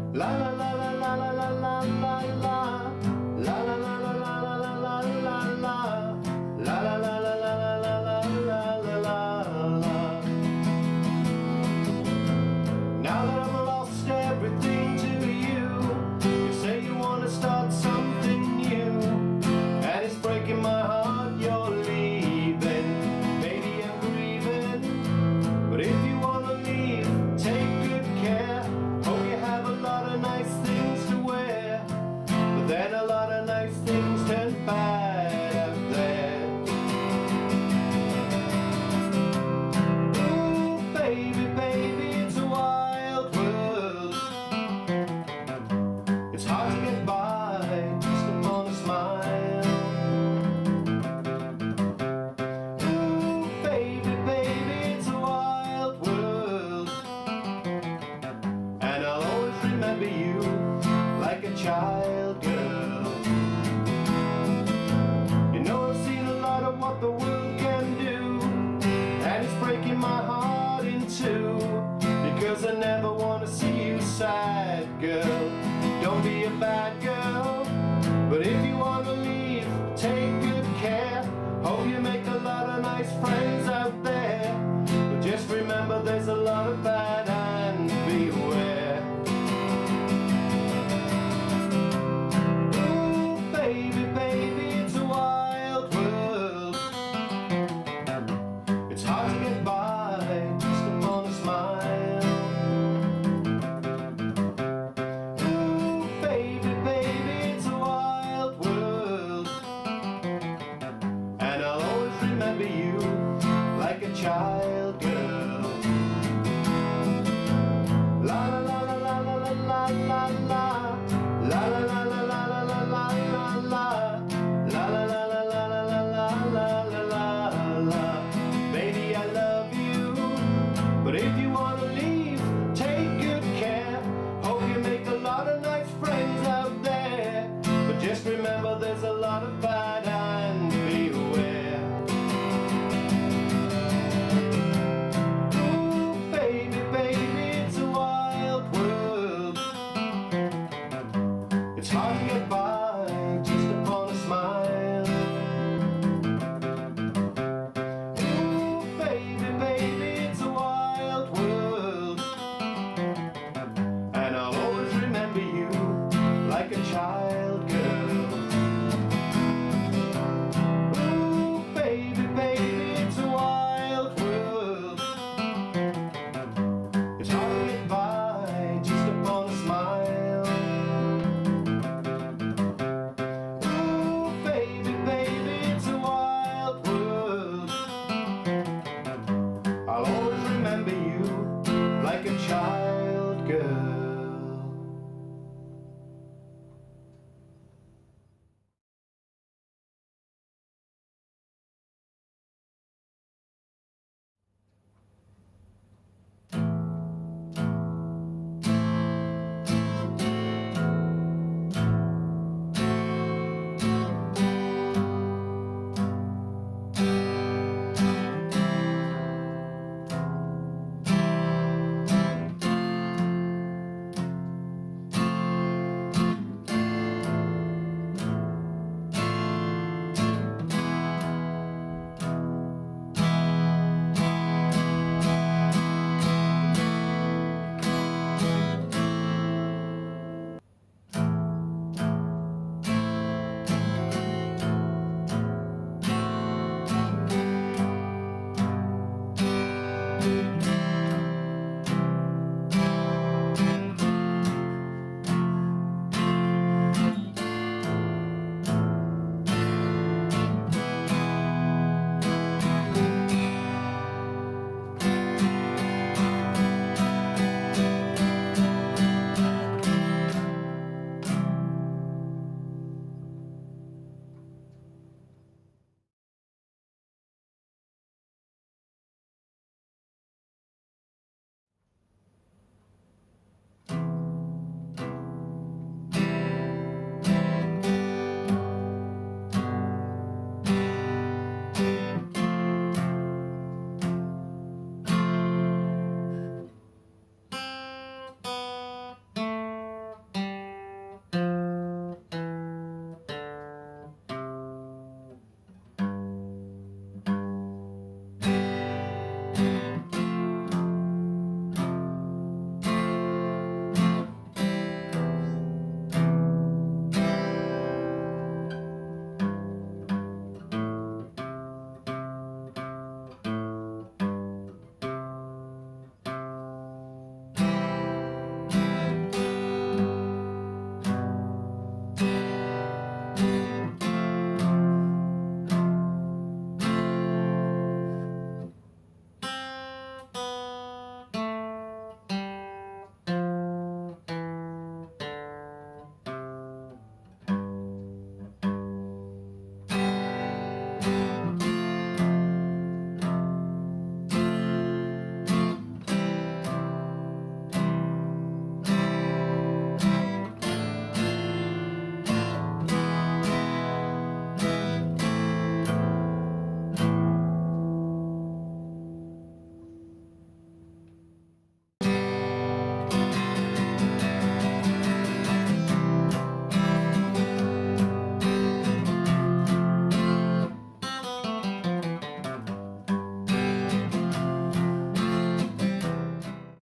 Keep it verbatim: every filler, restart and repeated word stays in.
La la la la la la la la la la. La la la la la la la la la la. La la la la la la la la la la la. Now that I've lost everything to you, you say you want to start something new, and it's breaking my heart you're leaving. Maybe I'm grieving, but if you want to leave, take good care. Hope you have a lot of nice things to wear, but then a lot of nice things turn bad out there. Ooh, baby, baby, it's a wild world. It's hard to get by just upon a smile. Ooh, baby, baby, it's a wild world, and I'll always remember you like a child girl. You know, I've seen a lot of what the world can do, and it's breaking my heart in two, because I never want to see you sad, girl. Don't be a bad girl, but if you want to leave, take good care. Hope you make a lot of nice friends out there, but just remember there's a lot of bad